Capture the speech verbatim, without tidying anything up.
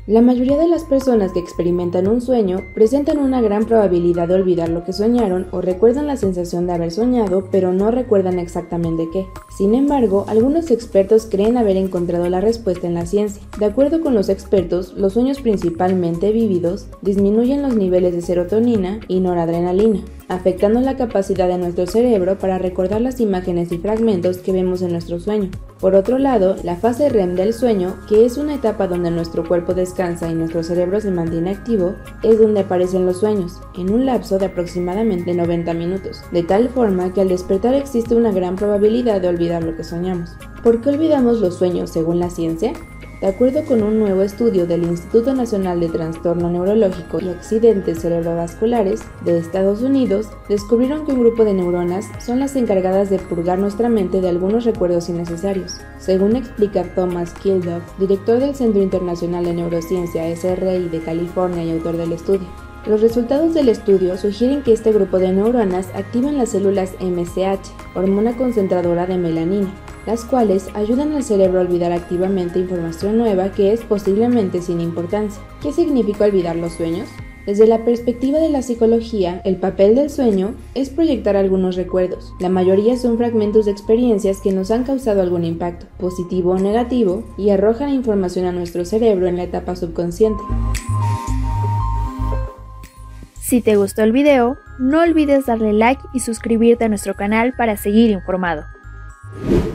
La mayoría de las personas que experimentan un sueño presentan una gran probabilidad de olvidar lo que soñaron o recuerdan la sensación de haber soñado, pero no recuerdan exactamente qué. Sin embargo, algunos expertos creen haber encontrado la respuesta en la ciencia. De acuerdo con los expertos, los sueños principalmente vívidos disminuyen los niveles de serotonina y noradrenalina, afectando la capacidad de nuestro cerebro para recordar las imágenes y fragmentos que vemos en nuestro sueño. Por otro lado, la fase R E M del sueño, que es una etapa donde nuestro cuerpo descansa y nuestro cerebro se mantiene activo, es donde aparecen los sueños, en un lapso de aproximadamente noventa minutos, de tal forma que al despertar existe una gran probabilidad de olvidar lo que soñamos. ¿Por qué olvidamos los sueños según la ciencia? De acuerdo con un nuevo estudio del Instituto Nacional de Trastorno Neurológico y Accidentes Cerebrovasculares de Estados Unidos, descubrieron que un grupo de neuronas son las encargadas de purgar nuestra mente de algunos recuerdos innecesarios. Según explica Thomas Kilduff, director del Centro Internacional de Neurociencia S R I de California y autor del estudio. Los resultados del estudio sugieren que este grupo de neuronas activan las células M C H, hormona concentradora de melanina, las cuales ayudan al cerebro a olvidar activamente información nueva que es posiblemente sin importancia. ¿Qué significa olvidar los sueños? Desde la perspectiva de la psicología, el papel del sueño es proyectar algunos recuerdos. La mayoría son fragmentos de experiencias que nos han causado algún impacto, positivo o negativo, y arrojan información a nuestro cerebro en la etapa subconsciente. Si te gustó el video, no olvides darle like y suscribirte a nuestro canal para seguir informado.